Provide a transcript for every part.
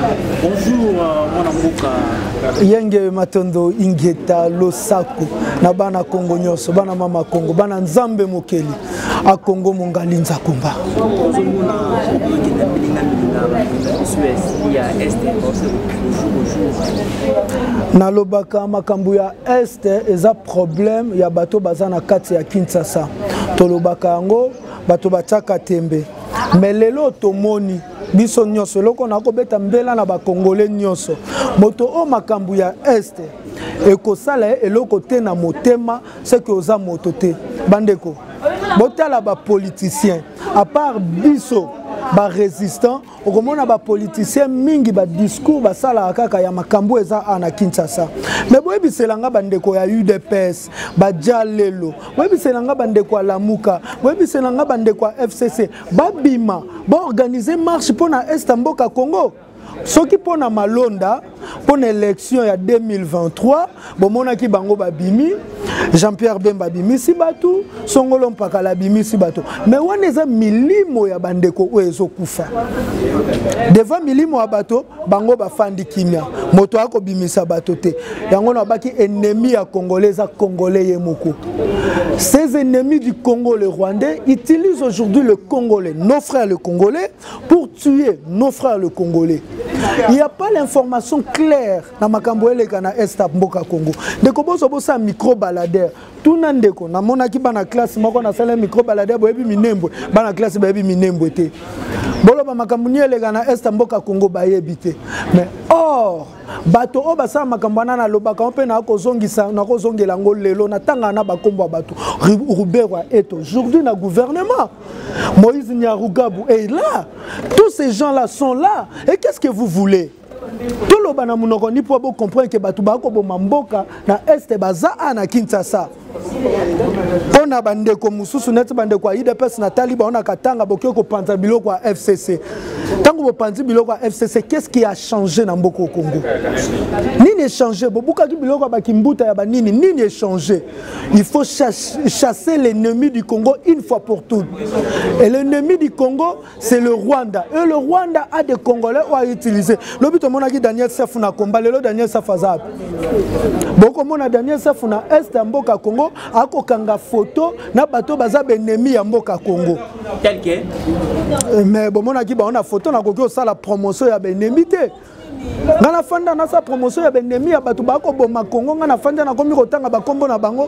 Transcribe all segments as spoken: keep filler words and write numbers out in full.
Bonjour, mon amboka. Yenge matondo ingeta losaku na bana Congo nyoso bana mama Congo bana nzambe mokeli a Congo mongali nzakumba. Na lobaka makambu ya este eza problème ya bato bazana kati ya Kinshasa. To lobaka yango bato bataka tembe. Melelo tomoni biso nyonso loko na kobeta mbela na ba Congolais nyonso moto o makambu ya este ekosala eloko te na motema ce que oza moto te bandeko botala ba politicien à part biso ba résistant okomona ba politicien mingi ba discours ba sala kaka ya makambu eza ana Kinshasa mais boyebi selanga bandeko ya U D P S ba jalelo boyebi selanga bandeko ya Lamuka boyebi selanga bandeko ya F C C babima ba organiser marche pona est mboka Congo soki pona malonda pona élection ya deux mille vingt-trois bomona ki bango babimi Jean-Pierre Bemba bimi si batu Songolo Mpakala bimi si batu mais wana eza milimo ya bandeko oyo ezokufa devant milimo ya bato bango bafandi kimia moto ako bimisa bato te yango na baki ennemi ya congolais à congolais yemoko. Ces ennemis du Congo les Rwandais utilisent aujourd'hui le Congolais, nos frères les Congolais, pour tuer nos frères les Congolais. Il n'y a pas l'information claire dans Makamboele kana Est Mboka Congo. Deko boso bosa micro baladeur. Tout nandeko na monaki bana classe moko na sala micro baladeur boyebi minembwe bana classe boyebi minembwe te. Bolo ba makambunyele kana Est Mboka Congo bayebi te. Mais or bato o basa makambana na lobaka mpe na kozongisa na kozongela ngo lelo na tanga na bakombo bato Ruberwa est aujourd'hui na gouvernement. Moïse Nyarugabo est là. Tous ces gens là sont là. Et qu'est-ce que vous voulez? Tout le bana munoko ni pour comprendre que bato bako bo mamboka na este baza na Kinshasa. On a bandé comme mususu net bandé kwa I D P S na taliba on a katanga bokyo ko panza biloko kwa F C C. Tango bo panzi biloko kwa F C C, qu'est-ce qui a changé na mboko Congo? Nini changé bobuka ki biloko ba kimbuta ya ba nini nini changé? Il faut chasser l'ennemi du Congo une fois pour toutes. Et l'ennemi du Congo c'est le Rwanda. Et le Rwanda a des Congolais à utiliser. Lobito monaki Daniel Sefou na komba lelo Daniel Safazab. Boko mona Daniel Sefou na est mboka Congo ako kanga photo na bato baza ennemi ya mboka Congo. Tel que mais bon mona ki ba on a photo na kokyo ça la promotion ya ennemi te. Na la fanda na sa promotion ya ennemi ya bato bako boma Congo na fanda na komi kotanga ba kombo na bango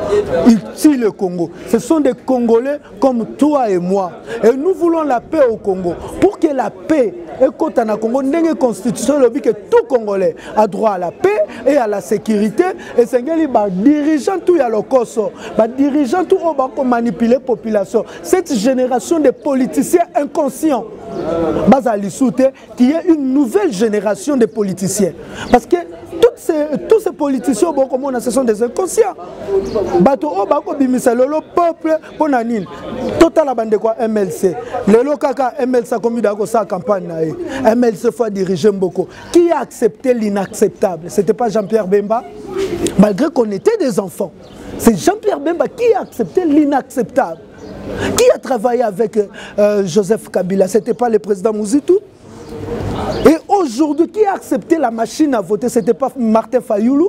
ici le Congo. Ce sont des Congolais comme toi et moi et nous voulons la paix au Congo. Pour que la paix écoute na Congo ndenge constitution le dit que tout Congolais a droit à la paix et à la sécurité et sengeli ba dirigeant tout ya lokoso ba dirigeant tout o ba ko manipuler population. Cette génération de politiciens inconscients Bazali Soute qui est une nouvelle génération de politiciens parce que toutes ces, tous ces politiciens ce sont des inconscients. Bato o bako bimisa lolo peuple ponanine total la bande quoi M L C lelo kaka M L C comme dako sa campagne na M L C fois diriger Mboko qui a accepté l'inacceptable. C'était pas Jean-Pierre Bemba malgré qu'on était des enfants. C'est Jean-Pierre Bemba qui a accepté l'inacceptable. Qui a travaillé avec euh, Joseph Kabila? C'était pas le président Mouzitou. Et aujourd'hui, qui a accepté la machine à voter? C'était pas Martin Fayoulou.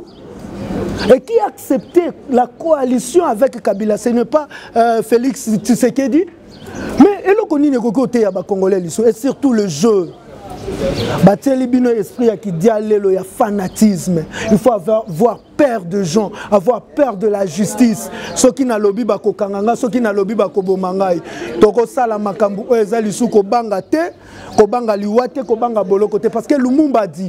Et qui a accepté la coalition avec Kabila? Ce n'est pas euh, Félix Tshisekedi. Mais et le koni ne côté ya ba Congolais et surtout le jeu. Bateli bino esprit qui dialelo ya fanatisme. Il faut avoir voir peur de gens, avoir peur de la justice. Ceux qui na lobby bako kanganga, ceux qui na lobby bako bomangai. Toko sala makambu eza lisuko banga te, ko banga liwa te, ko banga boloko te parce que Lumumba dit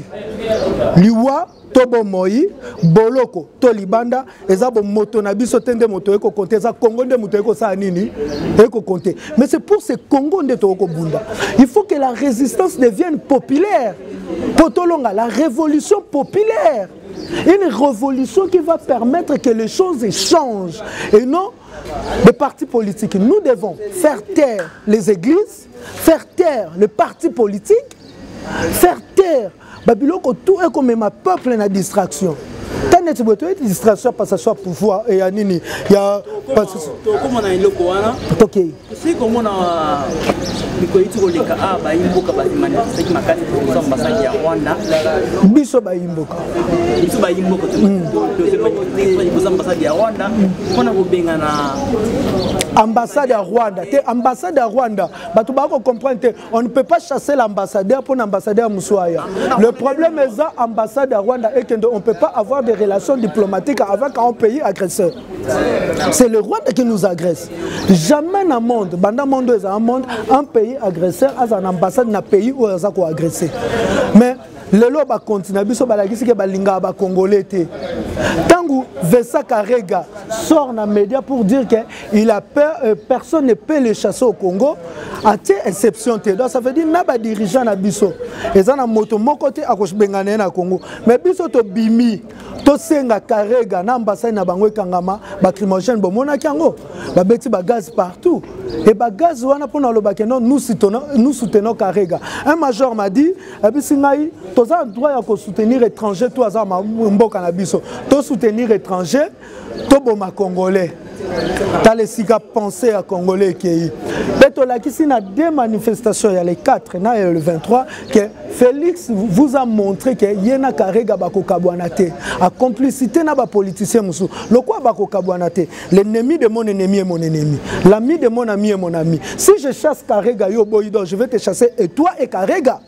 liwa tobo moi boloko to libanda eza bo moto na biso tende moto eko compter za Congo nde moto eko sa nini eko compter. Mais c'est pour ce Congo nde to ko bunda. Il faut que la résistance devienne populaire. Potolonga la révolution populaire. Une révolution qui va permettre que les choses changent et non les partis politiques. Nous devons faire taire les églises, faire taire les partis politiques, faire taire Babiloko tout est comme ma peuple na distraction. ta neti boto et distraction passation pouvoir et ya nini ya comment on a le koana OK c'est comment on a bikoiti ko leka a ba imboka ba manifeste ki makati ko ambassade ya Rwanda biso ba imboka biso ba imboka to ko ambassade ya Rwanda kona ko benga na ambassade ya Rwanda te ambassade ya Rwanda bato ba ko comprendre on ne peut pas chasser l'ambassadeur pour l'ambassadeur Moussouaya. Le problème est ça ambassade ya Rwanda et qu'on ne peut pas avoir des relations diplomatiques avec un pays agresseur. C'est le Rwanda qui nous agresse. Jamais dans le monde, dans le monde, un monde, un pays agresseur a une ambassade dans un pays où il a agressé. Mais le lot va continuer, biso balagisi ke balinga ba congolais té. Tangu Vesa Karega sort dans les médias pour dire que il a peur, euh, personne ne peut le chasser au Congo. A té exception té. Donc ça veut dire na ba dirigeant na biso. Eza na moto mon côté a ko bengana na Congo. Mais biso to bimi to senga Karega na ambassade na bango kangama ba crimogène bo mona kango. Ba beti ba gaz partout. Et ba gaz wana pour na lo ba non nous soutenons nous soutenons Karega. Un major m'a dit abisingai tu as le droit de soutenir étranger, tu as le droit de soutenir étranger, tu as Congolais. Tu as les sigas pensés à Congolais qui est. Il y a deux manifestations, il y a les quatre et le vingt-trois, que Félix vous a montré qu'il y a un Karega Bako Kabouanate. La complicité n'a pas politicien Moussou. Le quoi Bako Kabouanate? L'ennemi de mon ennemi est mon ennemi. L'ami de mon ami est mon ami. Si je chasse Karega, yo boido, je vais te chasser et toi et Karega.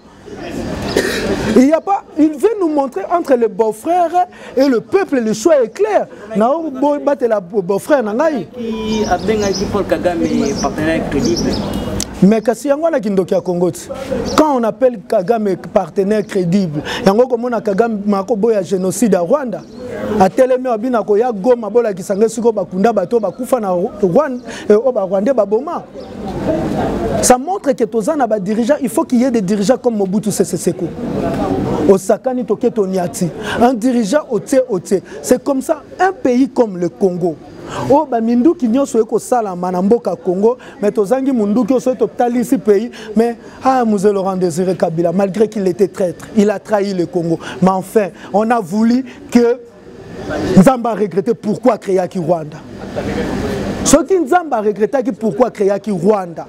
Il y a pas, il veut nous montrer entre le beau-frère et le peuple, le choix est clair. Nao battre la beau-frère nangai. Qui a bien qui Paul Kagame partenaire crédible. Mais kasi yango na kindoki ya Congo. Quand on appelle Kagame partenaire crédible, yango komona Kagame mako boya génocide à Rwanda. A telemi abina ko ya Goma bola kisanga siko bakunda bato bakufa na Rwanda o ba Rwanda baboma. Ça montre que tozana ba dirigeants, il faut qu'il y ait des dirigeants comme Mobutu Sese Seko. Osakani Toketo Niati, un dirigeant oté oté. C'est comme ça un pays comme le Congo. Oh ba mindu ki nyoso eko sala manamboka Congo, mais tozangi mundu ki oso totali ici pays, mais ah Mzee Laurent Désiré Kabila malgré qu'il était traître, il a trahi le Congo. Mais enfin, on a voulu que Nzamba regrettait pourquoi créer qui Rwanda. Ce qui Nzamba regrettait pourquoi créer qui Rwanda.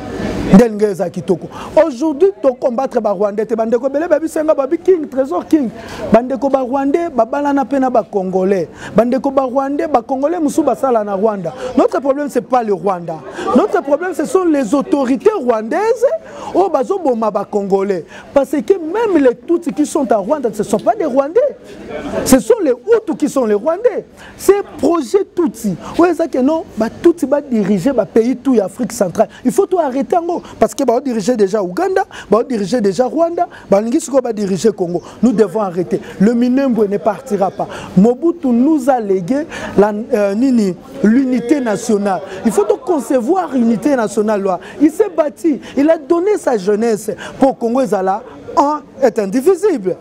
Aujourd'hui, tu combattre les Rwandais, tu bandeko belé babi senga babi king, trésor king. Bandeko ba Rwandais, babala na pena ba Congolais. Bandeko ba Rwandais, ba Congolais musu basala na Rwanda. Notre problème c'est pas le Rwanda. Notre problème ce sont les autorités rwandaises ou bazo boma ba Congolais. Parce que même les Tutsis qui sont à Rwanda, ce ne sont pas des Rwandais. Ce sont les Hutus qui sont les Rwandais. C'est projet Tutsi. Ouais ça que non, ba Tutsi ba diriger ba pays tout Afrique centrale. Il faut tout arrêter en gros. Parce que va diriger déjà Ouganda, va diriger déjà Rwanda, va diriger Congo. Nous devons arrêter. Le Minembwe ne partira pas. Mobutu nous a légué euh, l'unité nationale. Il faut donc concevoir l'unité nationale. Il s'est bâti, il a donné sa jeunesse pour Congo Zala. Un est indivisible.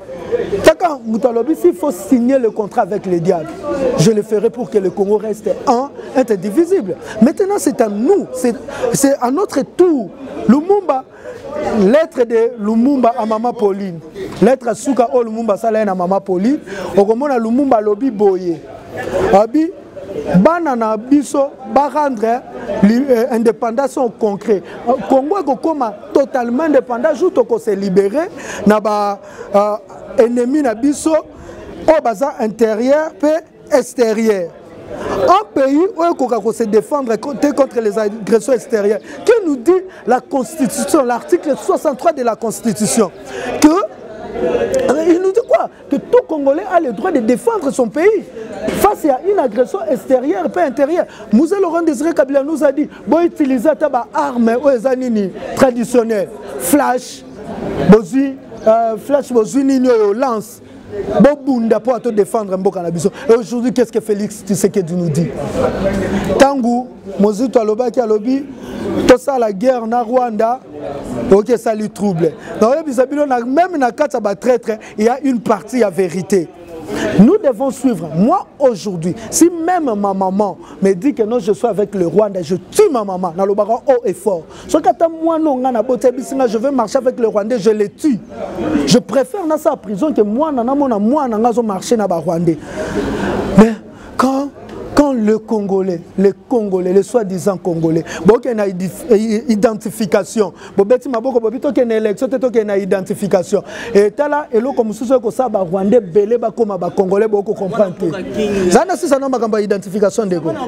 S'il faut signer le contrat avec les diables, je le ferai pour que le Congo reste un, est indivisible. Maintenant, c'est à nous, c'est à notre tour. Lumumba, lettre de Lumumba à Mama Pauline, lettre à Souka O Lumumba Salaine à Mama Pauline, au Gomona Lumumba Lobi Boye. Abi, Banana Biso, ba rendre l'indépendance concret. Congo est totalement indépendant, juste qu'on s'est libéré, n'a pas ennemi na biso, au bazar intérieur et extérieur. Un pays où il faut se défendre contre les agressions extérieures. Qui nous dit la Constitution, l'article soixante-trois de la Constitution, que il nous dit quoi? Que tout Congolais a le droit de défendre son pays face à une agression extérieure et intérieure. Mzee Laurent Désiré Kabila nous a dit bon utiliser taba armes traditionnelles, flash, bozi, euh, flash, bozi nino lance. Bobunda pour te défendre Mboka na biso. Et aujourd'hui, qu'est-ce que Félix Tshisekedi nous dit? Tangu, Mozitu Aloba qui alobi, tout ça la guerre na Rwanda, Ok, ça lui trouble. Donc, même dans quatre traître, il y a une partie à vérité. Nous devons suivre. Moi, aujourd'hui, si même ma maman me dit que non, je suis avec le Rwanda, je tue ma maman dans le baron haut et fort. Ce que moi, non, je veux marcher avec le Rwandais, je le tue. Je préfère dans sa prison que moi, non, moi, moi, je marcher dans le Rwandais. Mais quand Quand le Congolais, les Congolais, les soi-disant Congolais, il y a une identification. Il y a une élection, il y a une identification. Et là, il y a comme si ça Rwandais belé comme Congolais, beaucoup comprendre. Ça n'a pas ça n'a identification de go.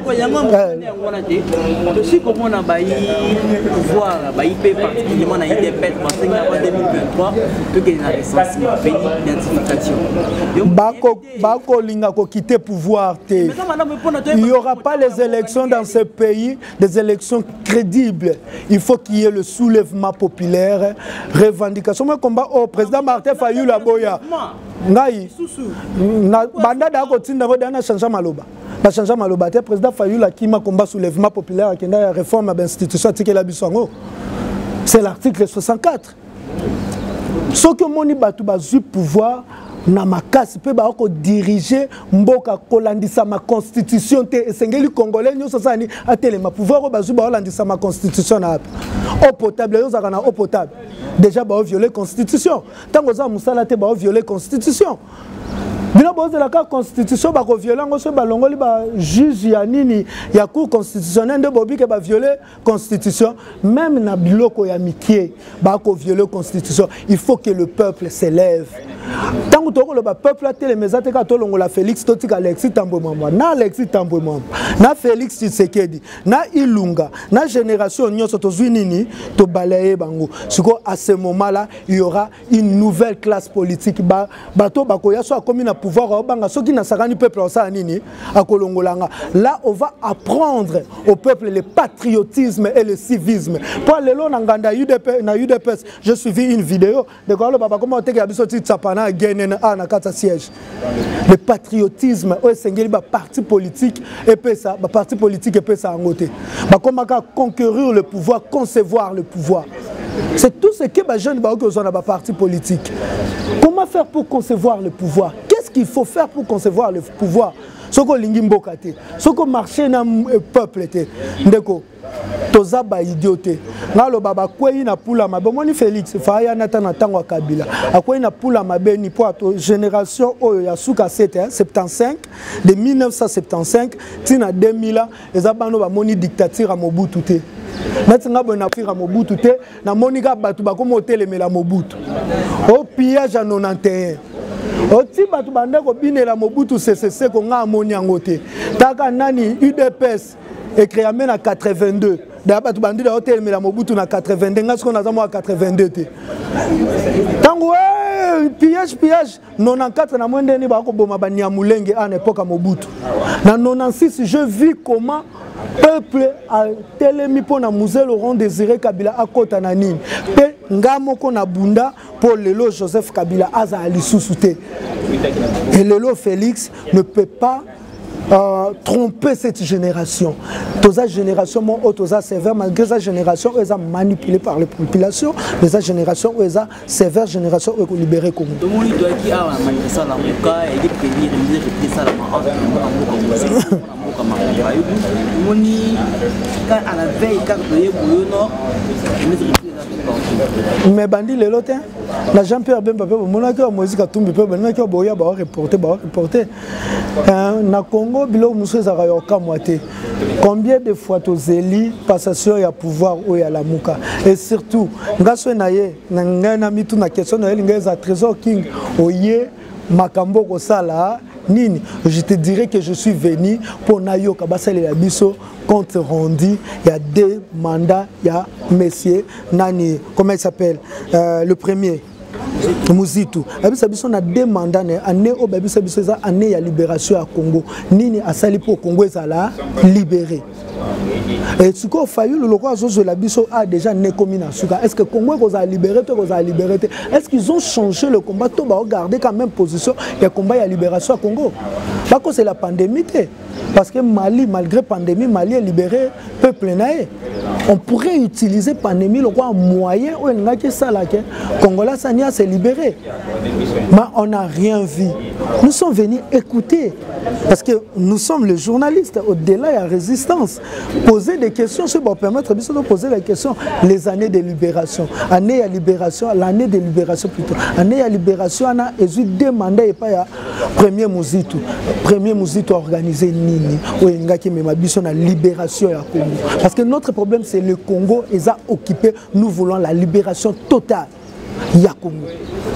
Si comme on a baillé pouvoir, baillé particulièrement dans les bêtes, parce en deux mille vingt-trois, il y a une recensement, une identification. Bako bako linga ko quitter pouvoir te. Il n'y aura pas les élections dans ce pays, des élections crédibles. Il faut qu'il y ait le soulèvement populaire, revendication. Moi, combat au président Martin Fayulu la boya. Ngai. Na banda da ko tinda ko dana changement maloba. Ba changement maloba te président Fayulu qui m'a combat soulèvement populaire qui na réforme de l'institution tike la bisongo. C'est l'article soixante-quatre. Ce que moni batu bazu pouvoir na makasi pe ba ko diriger mboka kolandisa ma constitution te esengeli congolais nyo sosani atele ma pouvoir ko bazu ba kolandisa ma constitution na eau potable yo zaka na eau potable déjà ba violer constitution tango za musala te ba violer constitution bino boze la constitution ba ko violer ngo so ba longoli ba juge ya nini ya cour constitutionnelle de bobi ke ba violer constitution même na biloko ya mikie ba ko violer constitution. Il faut que le peuple s'élève. Tant que le peuple a télé mais ateka to longola Félix Totika Alexis Tambwe Mwamba na Alexis Tambwe Mwamba na Félix Tshisekedi na Ilunga na génération nyonso tozwi nini to balaye bango siko à ce moment là il y aura une nouvelle classe politique ba bato bakoya so akomi na pouvoir banga soki na sakani peuple sa nini akolongolanga. Là on va apprendre au peuple le patriotisme et le civisme. Pour lelo na nganda U D P na U D P S je suivi une vidéo de quoi le baba comment te ka biso tsapana siège. Le patriotisme, c'est un parti politique et ça, un parti politique et ça en côté. Comment conquérir le pouvoir, concevoir le pouvoir. C'est tout ce que les jeunes ont dans parti politique. Comment faire pour concevoir le pouvoir? Qu'est-ce qu'il faut faire pour concevoir le pouvoir? Ce que l'ingimbokaté, ce que marché dans le peuple était. Toza ba idioté ngalo baba kwei na pula mabomoni Félix faya nata na tango Kabila akwei na pula mabeni po to génération oyo ya suka soixante-quinze de mille neuf cent soixante-quinze tina deux mille eza bano ba moni dictature à Mobutu te nati ngabo na fira Mobutu te na monika batu bakomo telemela Mobutu au pillage à quatre-vingt-onze oti batu bande ko binela Mobutu C C C ko nga amoni angote taka nani U D P S écrit en quatre-vingt-deux. D'abord, tu vas dire que tu as Mobutu en quatre-vingt-deux. Tu as en quatre-vingt-deux. Tango, pillage, pillage. En quatre-vingt-quatre, na mwende ni bako boma banya mulenge à l'époque à Mobutu. En quatre-vingt-six, je vis comment peuple a telemi pour na musée Laurent Désiré Kabila à Kota na nini. Pe ngamo ko na bunda pour lelo Joseph Kabila aza ali sousouté. Et lelo Félix ne peut pas Euh, tromper cette génération. Toute cette génération, mon autosa sévère, malgré cette génération, ils sont manipulés par les populations, mais cette génération, ils sont sévère génération, ils sont libérés comme nous. Mais bandi le lotin, la Jean-Pierre Bemba, mon accord, Moïse Katumbi, mon accord, Boya, va reporter, va reporter. Na Congo, bilo Moussé Zarayoka Moité. Combien de fois tu zéli passation ya pouvoir ou ya la mouka? Et surtout, ngaso naye, na mitu na question na ngeza trésor king oye makambo ko sala nini. Je te dirais que je suis venu pour nayoka basale la biso compte rendu. Il y a deux mandats, il y a messieurs nani, comment il s'appelle, euh, le premier Muzitu. On a deux mandats année au année ya libération à Congo. Nini asali pour Congo ezala libéré. Et ce qu'on fait le roi de la Bisso a déjà né comme une asuka. Est-ce que Congo a libéré, a libéré? Est-ce qu'ils ont changé le combat? Tout va garder quand même position. Il y a combat à libération à Congo. Parce que c'est la pandémie. Parce que Mali, malgré la pandémie, Mali est libéré, peuple naïe. on pourrait utiliser pandémie le quoi moyen où il n'a que ça là que Congolais Sania s'est libéré. Mais on n'a rien vu. Nous sommes venus écouter parce que nous sommes les journalistes. Au-delà il y a résistance. Poser des questions, ça va permettre de poser la question. Les années de libération, année à libération, l'année de libération plutôt. Année à libération, on a demandé et pas ya premier Mouzito, premier Mouzito organisé nini où il y a qui même la libération ya Congo. Parce que notre problème c'est le Congo, ils ont occupé. Nous voulons la libération totale ya Congo.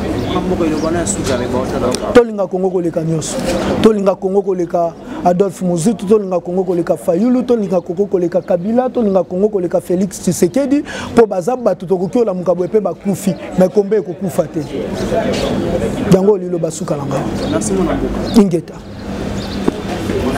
Tolinga Congo koleka nyonso, tolinga Congo koleka Adolphe Mouzito, tolinga Congo koleka Fayulu, tolinga Congo koleka Kabila, tolinga Congo koleka Félix Tshisekedi po bazaba tutokoki la mukabo pe bakufi mais kombe ekokufa te. Yango lilo basuka langa. Merci mon amour. Ingeta.